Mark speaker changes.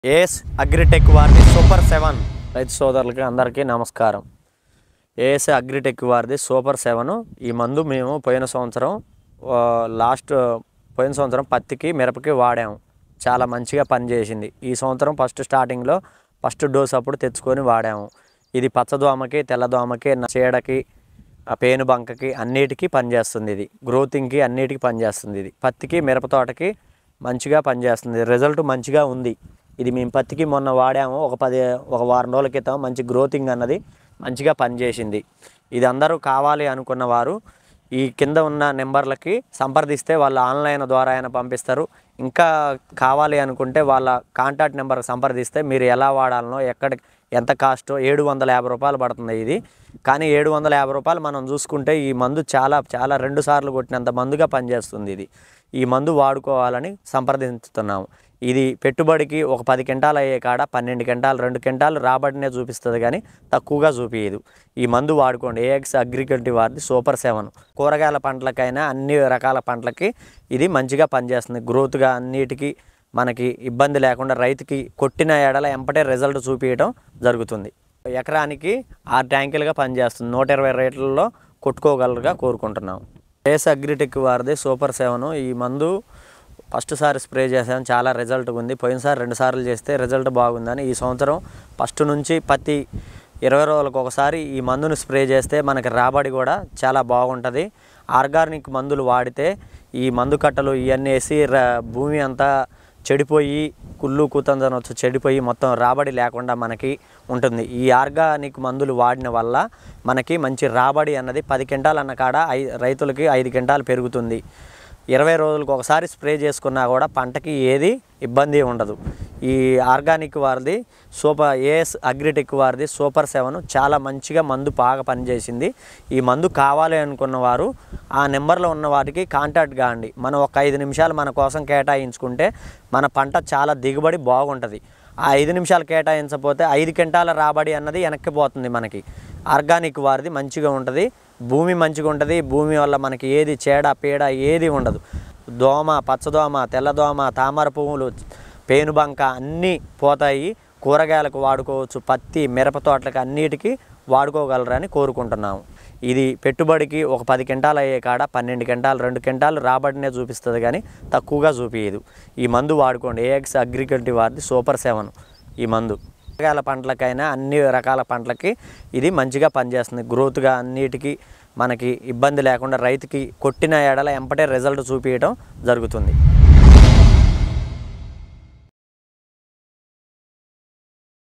Speaker 1: As agritech వారిది super 7 రైతు సోదరులకి అందరికీ నమస్కారం. ఏఎస్ అగ్రిటెక్ వారిది సూపర్ 7 ఈ మందు మేము పోయిన సంవత్సరం పత్తికి మిరపకి వాడాము. చాలా మంచిగా పనిచేసింది. ఈ సంవత్సరం స్టార్టింగ్లో ఫస్ట్ డోస్ అప్పుడు తెచ్చుకొని వాడాము. ఇది పచ్చదోమకి, తెల్లదోమకి, చీడకి, పేను బంకకి అన్నిటికీ పనిచేస్తుంది. ఇది గ్రోతింగ్కి అన్నిటికీ పనిచేస్తుంది. ఇది పత్తికి మిరప తోటకి మంచిగా పనిచేస్తుంది. రిజల్ట్ మంచిగా ఉంది. ఇది మేము పత్తికి మొన్న వాడాము. ఒక వారం రోజుల క్రితం మంచి గ్రోతింగ్ అన్నది మంచిగా పనిచేసింది. ఇది అందరూ కావాలి అనుకున్న వారు ఈ కింద ఉన్న నెంబర్లకి సంప్రదిస్తే వాళ్ళు ఆన్లైన్ ద్వారా అయినా పంపిస్తారు. ఇంకా కావాలి అనుకుంటే వాళ్ళ కాంటాక్ట్ నెంబర్కి సంప్రదిస్తే మీరు ఎలా వాడాలనో ఎంత కాస్టో 750 రూపాయలు పడుతుంది ఇది. కానీ 750 రూపాయలు మనం చూసుకుంటే ఈ మందు చాలా 2 సార్లు కొట్టినంత మందుగా పనిచేస్తుంది. ఈ మందు వాడుకోవాలని సంప్రదించుతున్నాము. ఇది పెట్టుబడికి ఒక 10 క్వింటాలు అయ్యే కాడ 12 క్వింటాలు 2 క్వింటాలు రాబడినే చూపిస్తుంది, కానీ తక్కువగా చూపించదు. ఈ మందు వాడుకోండి. ఏఎక్స్ అగ్రికల్చర్ వారిది సూపర్ 7. కూరగాయల పంటలకైనా అన్ని రకాల పంటలకి ఇది మంచిగా పనిచేస్తుంది. గ్రోత్గా అన్నిటికీ మనకి ఇబ్బంది లేకుండా రైతుకి కొట్టిన ఎడల ఎంపటే రిజల్ట్ చూపించడం జరుగుతుంది. ఎకరానికి 6 ట్యాంకులుగా పనిచేస్తుంది. 120 రేట్లలో కొట్టుకోగలరుగా కోరుకుంటున్నాము. ఏఎస్ అగ్రిటెక్ వారిది సూపర్ 7 ఈ మందు ఫస్ట్ సారి స్ప్రే చేసాము. చాలా రిజల్ట్ ఉంది. పోయినసారి 2 సార్లు చేస్తే రిజల్ట్ బాగుందని ఈ సంవత్సరం ఫస్ట్ నుంచి ప్రతి 20 రోజులకు ఒకసారి ఈ మందును స్ప్రే చేస్తే మనకి రాబడి కూడా చాలా బాగుంటుంది. ఆర్గానిక్ మందులు వాడితే ఈ మందు కట్టలు ఇవన్నీ వేసి భూమి అంతా చెడిపోయి కుళ్ళు కూతందన వచ్చి చెడిపోయి మొత్తం రాబడి లేకుండా మనకి ఉంటుంది. ఈ ఆర్గానిక్ మందులు వాడిన వల్ల మనకి మంచి రాబడి అన్నది 10 క్వింటాలు అన్న కాడ రైతులకి 5 క్వింటాలు పెరుగుతుంది. 20 రోజులకు ఒకసారి స్ప్రే చేసుకున్నా కూడా పంటకి ఏది ఇబ్బంది ఉండదు. ఈ ఆర్గానిక్ వారిది ఏఎస్ అగ్రిటెక్ వారిది సూపర్ 7 చాలా మంచిగా మందు బాగా పనిచేసింది. ఈ మందు కావాలి అనుకున్న వారు ఆ నెంబర్లో ఉన్న వాటికి కాంటాక్ట్ కాండి. మనం ఒక 5 నిమిషాలు మన కోసం కేటాయించుకుంటే మన పంట చాలా దిగుబడి బాగుంటుంది. ఆ 5 నిమిషాలు కేటాయించకపోతే 5 క్వింటాల రాబడి అన్నది వెనక్కిపోతుంది. మనకి ఆర్గానిక్ వారిది మంచిగా ఉంటుంది. భూమి మంచిగా ఉంటుంది. భూమి వల్ల మనకి ఏది పీడ ఏది ఉండదు. దోమ, పచ్చదోమ, తెల్లదోమ, తామర పువ్వులు, పేనుబంక అన్నీ పోతాయి. కూరగాయలకు వాడుకోవచ్చు. పత్తి మిరప తోటలకు అన్నిటికీ వాడుకోగలరని కోరుకుంటున్నాము. ఇది పెట్టుబడికి ఒక 10 క్వింటాలు అయ్యే కాడ 12 క్వింటాలు 2 క్వింటాలు రాబడినే చూపిస్తుంది, కానీ తక్కువగా చూపించదు. ఈ మందు వాడుకోండి. ఏఎక్స్ అగ్రికల్చర్ వారిది సూపర్ 7 ఈ మందు. కూరగాయల పంటలకైనా అన్ని రకాల పంటలకి ఇది మంచిగా పనిచేస్తుంది. గ్రోత్గా అన్నిటికీ మనకి ఇబ్బంది లేకుండా రైతుకి కొట్టిన ఎడల ఎంపటే రిజల్ట్ చూపించడం జరుగుతుంది.